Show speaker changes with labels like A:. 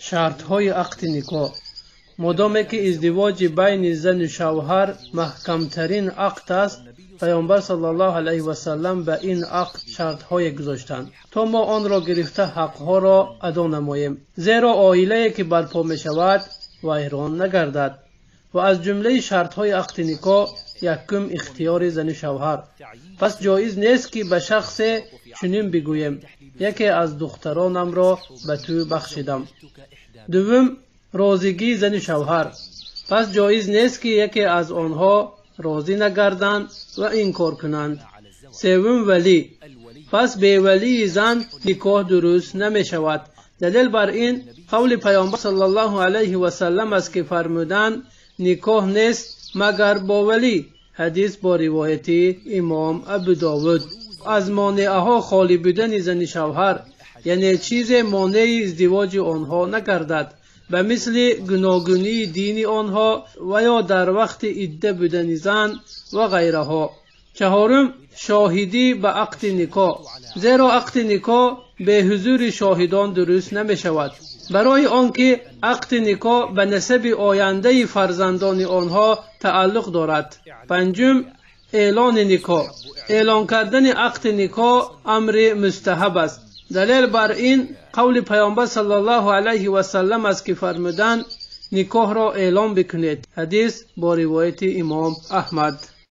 A: شرط‌های عقد نکاح. مادامی که ازدواج بین زن و شوهر محکمترین عقد است، پیامبر صلی الله علیه و سلم به این عقد شرط‌های گذاشتند تا ما آن را گرفته حق‌ها را ادا نماییم، زیرا عائله‌ای که برپا می‌شود ویران نگردد. و از جمله شرط‌های عقد نکاح یکم اختیار زن شوهر. پس جایز نیست که به شخص چنین بگوییم یکی از دخترانم را به تو بخشیدم. دوم، راضیگی زن شوهر. پس جایز نیست که یکی از آنها راضی نگردند و انکار کنند. سوم، ولی. پس به ولی زن نکاح درست نمی شود. دلیل بر این قول پیامبر صلی الله علیه و سلم است که فرمودند نکاح نیست مگر با ولی. حدیث با روایت امام ابو داود. از مانعه ها خالی بودن زن شوهر، یعنی چیز مانع ازدواج آنها نگردد، به مثل گوناگونی دین آنها و یا در وقت عده بودن زن و غیره ها. چهارم، شاهدی به عقد نکاح. زیرا عقد نکاح به حضور شاهدان درست نمی شود، برای آنکه عقد نکاح به نسب آینده فرزندان آنها تعلق دارد. پنجم، اعلان نکاح. اعلان کردن عقد نکاح امر مستحب است. دلیل بر این قول پیامبر صلی الله علیه و سلم است که فرمودند نکاح را اعلان بکنید. حدیث با روایت امام احمد.